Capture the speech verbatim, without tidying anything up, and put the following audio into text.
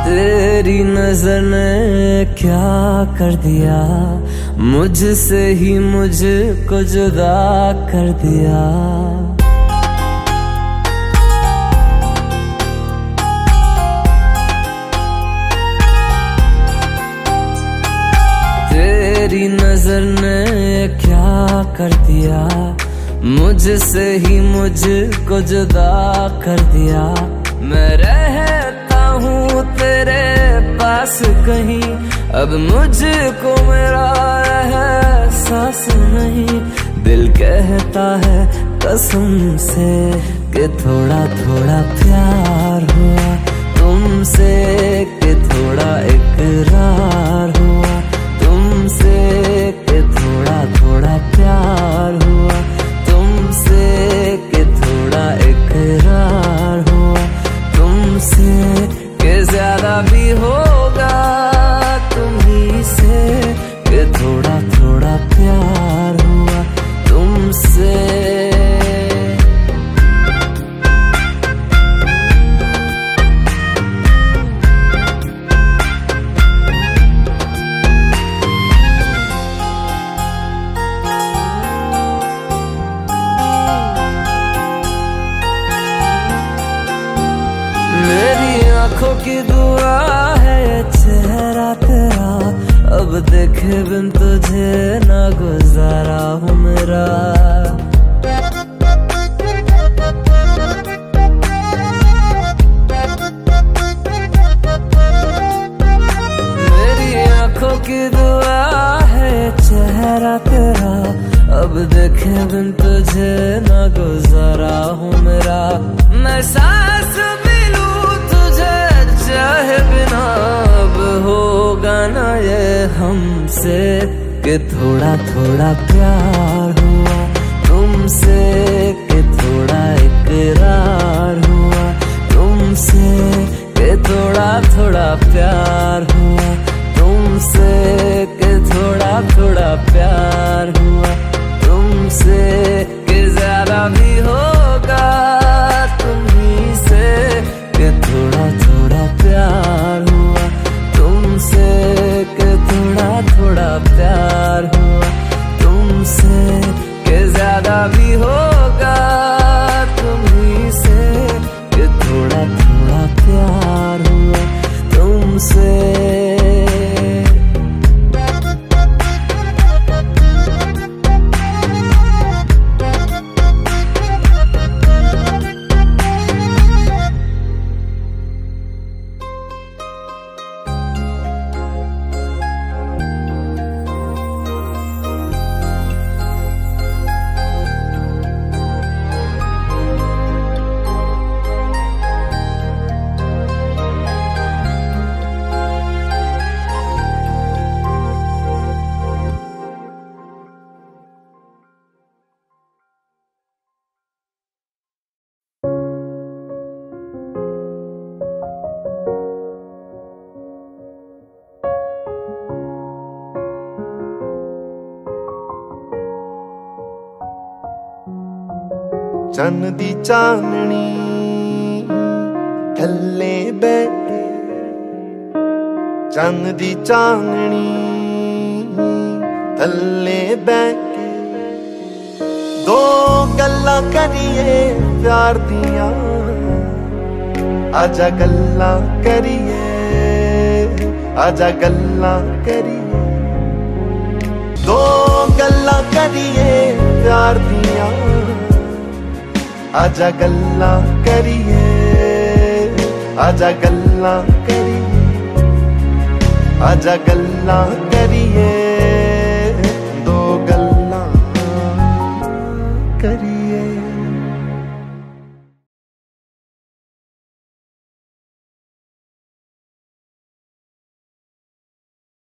तेरी नजर ने क्या कर दिया, मुझसे ही मुझको जुदा कर दिया। तेरी नजर ने क्या कर दिया, मुझसे ही मुझको जुदा कर दिया। मैं रहता हूँ तेरे पास कहीं, अब मुझको मेरा एहसास नहीं। दिल कहता है कसम से कि थोड़ा थोड़ा प्यार हुआ तुमसे, कि थोड़ा इकरार हुआ तुमसे, कि थोड़ा थोड़ा प्यार हुआ तुमसे, कि थोड़ा इकरार हुआ तुमसे, कि ज्यादा भी होगा तुम्ही से, कि थोड़ा थोड़ा प्यार हुआ तुमसे। आँखों की दुआ है चेहरा तेरा, अब देखे बिन तुझे ना गुजारा हूँ मेरा। मेरी आँखों की दुआ है चेहरा तेरा, अब देखे बिन तुझे ना गुजारा हूँ मेरा। मैं सांस चाहे बिना अब होगा ना ये हमसे, कि थोड़ा थोड़ा प्यार हुआ तुमसे, कि थोड़ा इकरार हुआ तुमसे, कि थोड़ा थोड़ा प्यार हुआ तुमसे, कि थोड़ा थोड़ा प्यार हुआ तुमसे, कि ज्यादा भी होगा तुम्ही से, कि थोड़ा थोड़ा प्यार हुआ तुमसे, कि थोड़ा थोड़ा प्यार हुआ तुमसे, कि ज्यादा भी होगा तुम्ही से, कि थोड़ा थोड़ा प्यार हुआ तुमसे। चन्न दी चाननी थल्ले बैठे, चन्न दी चाननी थल्ले बैठे, दो गल्लां करिए प्यार दियां, आजा गल्लां करिए, आजा गल्लां करिए, दो गल्लां करिए प्यार दियां, आजा गल्लां करिए, आजा गल्लां करिए, आजा गल्लां करिए, दो गल्लां करिए।